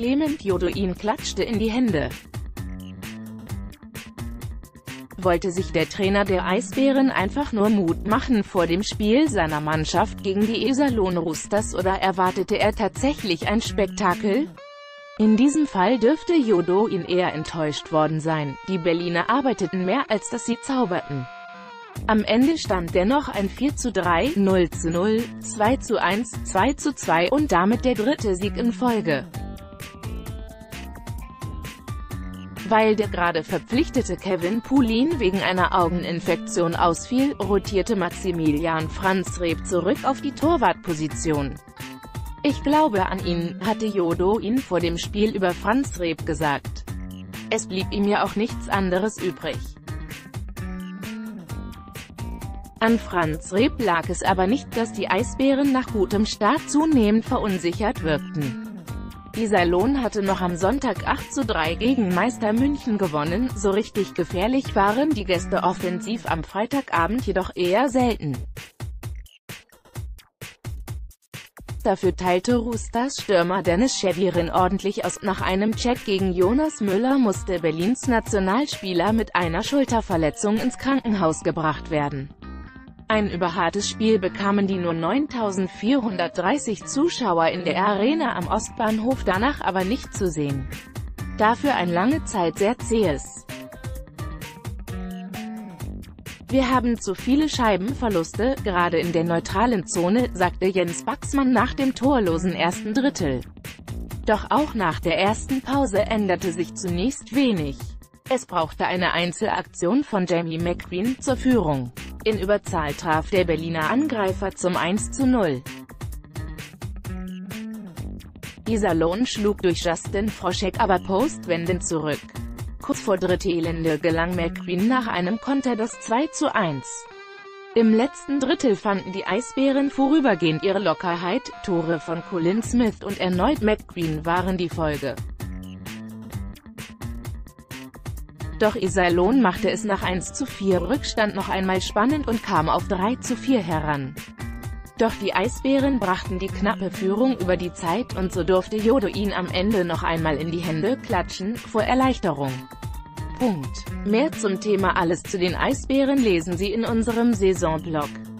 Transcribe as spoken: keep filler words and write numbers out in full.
Clement Jodoin klatschte in die Hände. Wollte sich der Trainer der Eisbären einfach nur Mut machen vor dem Spiel seiner Mannschaft gegen die Iserlohn Roosters oder erwartete er tatsächlich ein Spektakel? In diesem Fall dürfte Jodoin eher enttäuscht worden sein. Die Berliner arbeiteten mehr, als dass sie zauberten. Am Ende stand dennoch ein vier zu drei, null zu null, zwei zu eins, zwei zu zwei und damit der dritte Sieg in Folge. Weil der gerade verpflichtete Kevin Poulin wegen einer Augeninfektion ausfiel, rotierte Maximilian Franzreb zurück auf die Torwartposition. Ich glaube an ihn, hatte Jodoin vor dem Spiel über Franzreb gesagt. Es blieb ihm ja auch nichts anderes übrig. An Franzreb lag es aber nicht, dass die Eisbären nach gutem Start zunehmend verunsichert wirkten. Iserlohn hatte noch am Sonntag acht zu drei gegen Meister München gewonnen, so richtig gefährlich waren die Gäste offensiv am Freitagabend jedoch eher selten. Dafür teilte Roosters Stürmer Dennis Chevirin ordentlich aus. Nach einem Check gegen Jonas Müller musste Berlins Nationalspieler mit einer Schulterverletzung ins Krankenhaus gebracht werden. Ein überhartes Spiel bekamen die nur neuntausendvierhundertdreißig Zuschauer in der Arena am Ostbahnhof danach aber nicht zu sehen. Dafür ein lange Zeit sehr zähes. Wir haben zu viele Scheibenverluste, gerade in der neutralen Zone, sagte Jens Baxmann nach dem torlosen ersten Drittel. Doch auch nach der ersten Pause änderte sich zunächst wenig. Es brauchte eine Einzelaktion von Jamie McQueen zur Führung. In Überzahl traf der Berliner Angreifer zum eins zu null. Iserlohn schlug durch Justin Froschek aber postwendend zurück. Kurz vor Drittelende gelang McQueen nach einem Konter das zwei zu eins. Im letzten Drittel fanden die Eisbären vorübergehend ihre Lockerheit, Tore von Colin Smith und erneut McQueen waren die Folge. Doch Iserlohn machte es nach eins zu vier Rückstand noch einmal spannend und kam auf drei zu vier heran. Doch die Eisbären brachten die knappe Führung über die Zeit und so durfte Jodoin am Ende noch einmal in die Hände klatschen, vor Erleichterung. Punkt. Mehr zum Thema Alles zu den Eisbären lesen Sie in unserem Saisonblog.